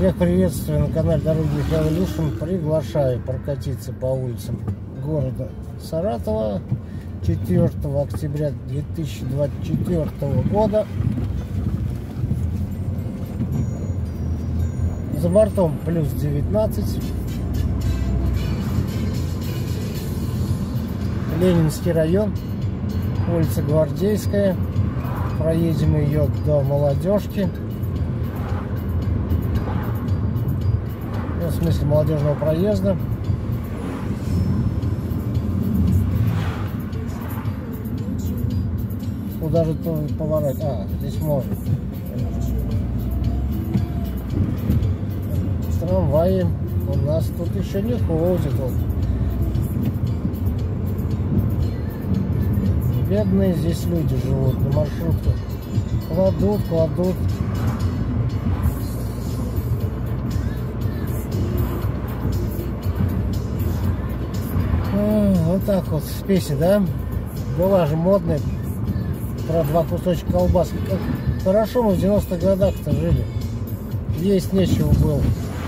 Всех приветствую на канале Дороги Михаил Илюшин. Приглашаю прокатиться по улицам города Саратова 4 октября 2024 года. За бортом плюс 19. Ленинский район, улица Гвардейская. Проедем ее до Молодежки. В смысле молодежного проезда. Куда же тоже поворот? Здесь можно. Трамваи у нас тут еще не ходят. Вот. Бедные здесь люди живут на маршрутках. Кладут. Вот так вот в спеси, да? Была же модная про 2 кусочка колбаски. Как хорошо мы в 90-х годах-то жили. Есть нечего было.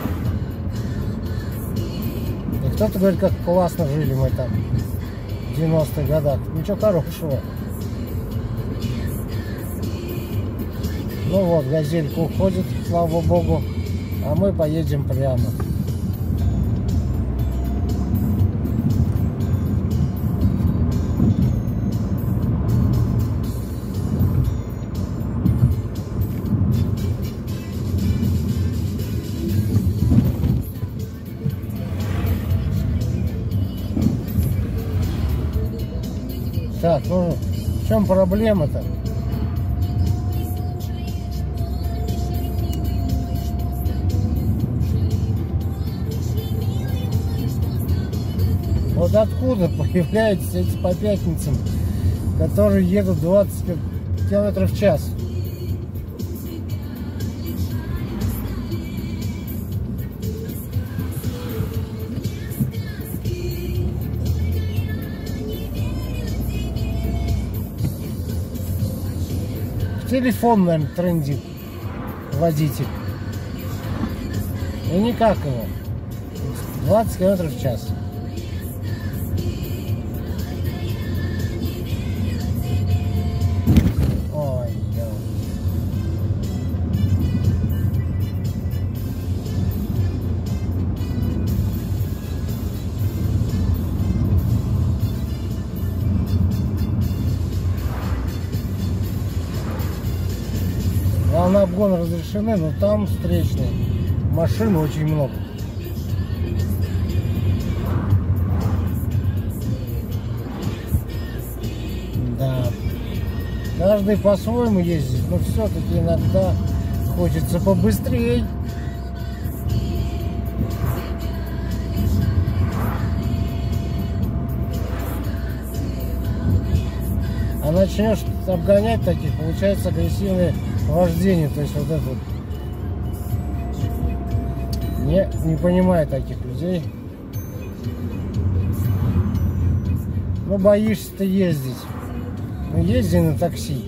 И кто-то говорит, как классно жили мы там в 90-х годах. Ничего хорошего. Ну вот, газелька уходит, слава богу. А мы поедем прямо. Так, ну в чем проблема-то? Вот откуда появляются эти по пятницам, которые едут 20 км в час? Телефон, наверное, трендит водитель. И никак его. 20 км в час. Ой, на обгон разрешены, но там встречные. Машин очень много. Да. Каждый по-своему ездит, но все-таки иногда хочется побыстрее. А начнешь обгонять таких, получается агрессивное вождение, то есть вот это вот. Не понимаю таких людей. Ну, боишься ты ездить. Ну, езди на такси.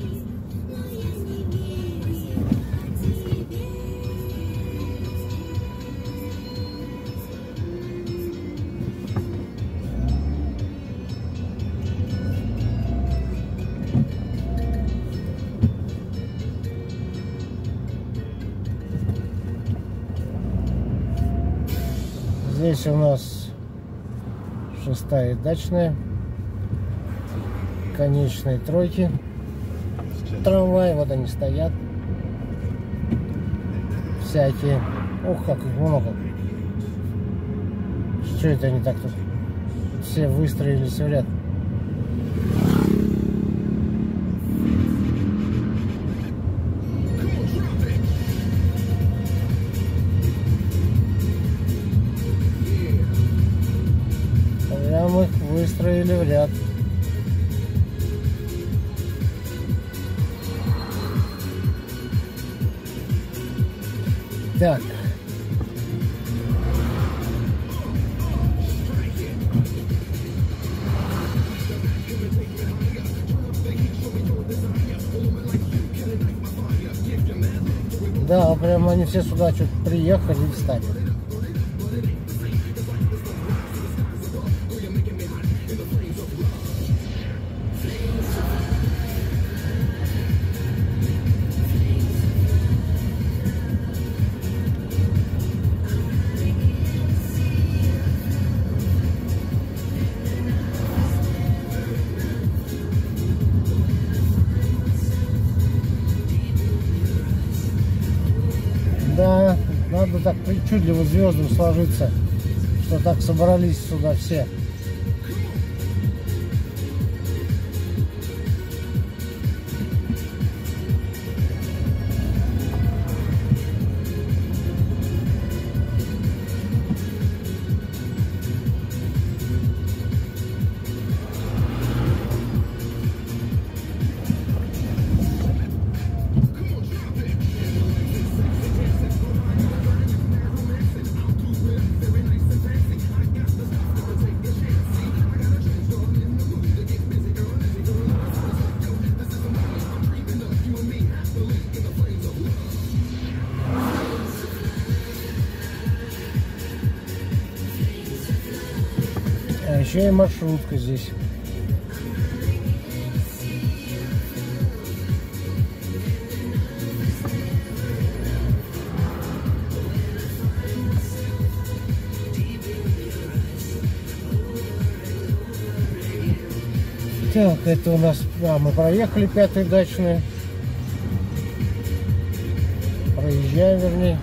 Здесь у нас 6-я дачная, конечные тройки, трамваи, вот они стоят, всякие. Ух, как их много. Что это они так тут все выстроились в ряд? Прямо их выстроили в ряд. Так. Да, прямо они все сюда что-то приехали и встали. Да, надо так причудливо звездам сложиться, что так собрались сюда все. А еще и маршрутка здесь. Так, это у нас, мы проехали 5-ю дачную. Проезжаем, вернее.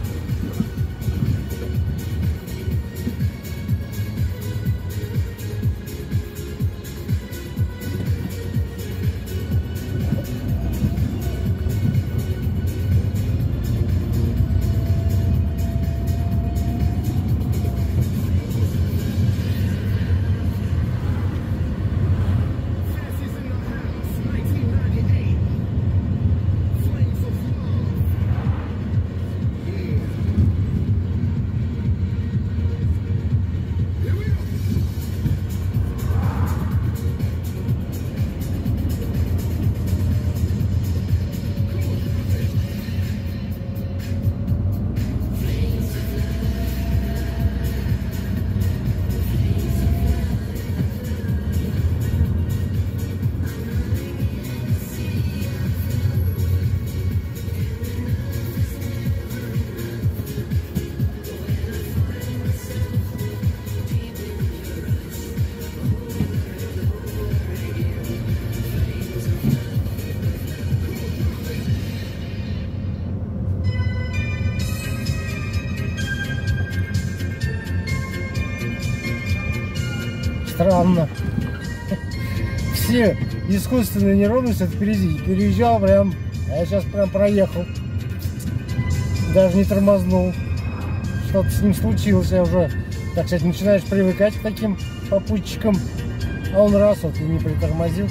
Странно. Все искусственные неровности это впереди. Переезжал прям, а я сейчас прям проехал. Даже не тормознул. Что-то с ним случилось. Я уже, так сказать, начинаешь привыкать к таким попутчикам. А он раз вот и не притормозил.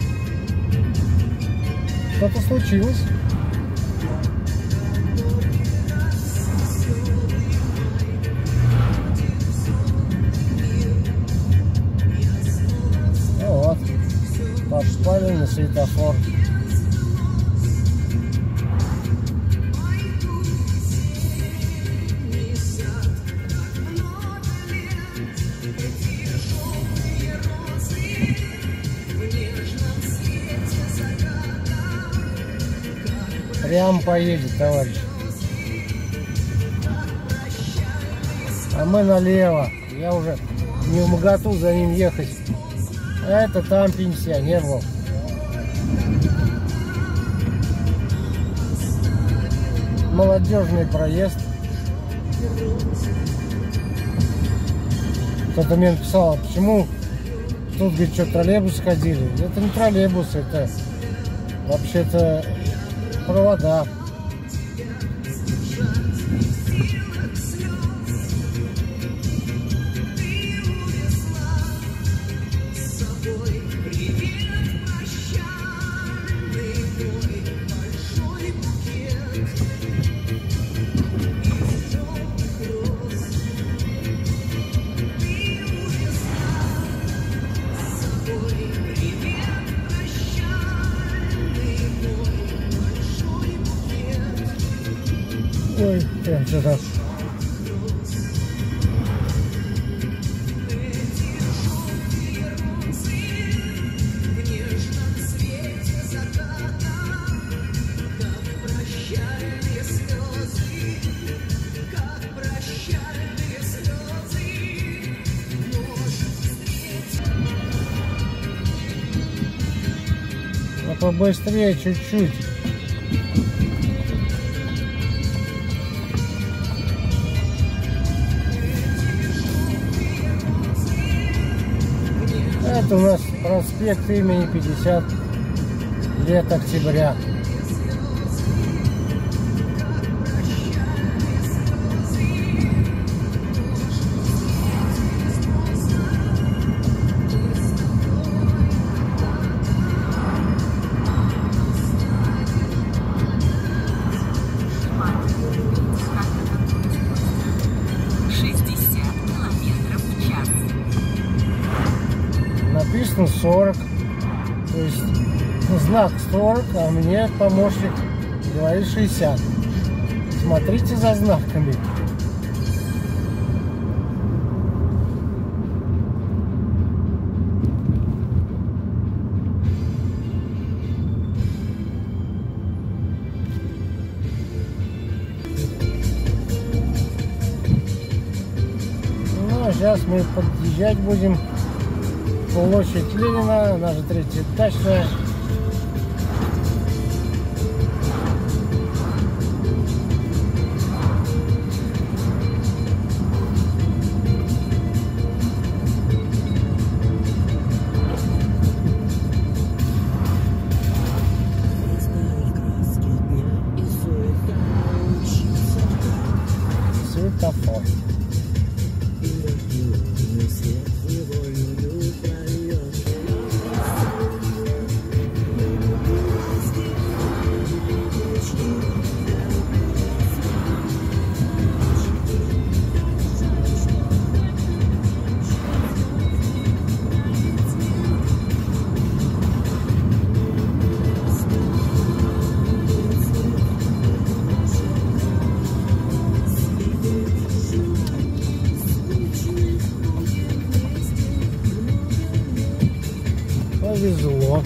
Что-то случилось. Попали на светофор. Прям поедет, товарищ. А мы налево. Я уже не вмоготу за ним ехать. Это там пенсионер был. Молодежный проезд. Кто-то мне написал, почему тут, говорит, что, троллейбусы ходили. Это не троллейбусы, это вообще-то провода. Что-то побыстрее чуть-чуть. Это у нас проспект имени 50 лет октября. Написано 40, то есть знак 40, а мне помощник говорит 60. Смотрите за знаками. Ну а сейчас мы подъезжать будем. Площадь Ленина, она же третьеэтажная. Светофор. Повезло.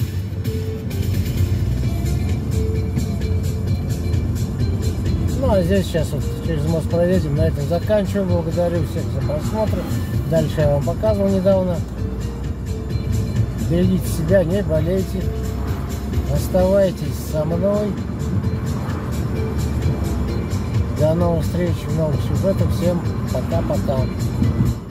Ну а здесь сейчас вот через мост проедем. На этом заканчиваю. Благодарю всех за просмотр. Дальше я вам показывал недавно. Берегите себя, не болейте. Оставайтесь со мной. До новых встреч в новых сюжетах. Всем пока-пока.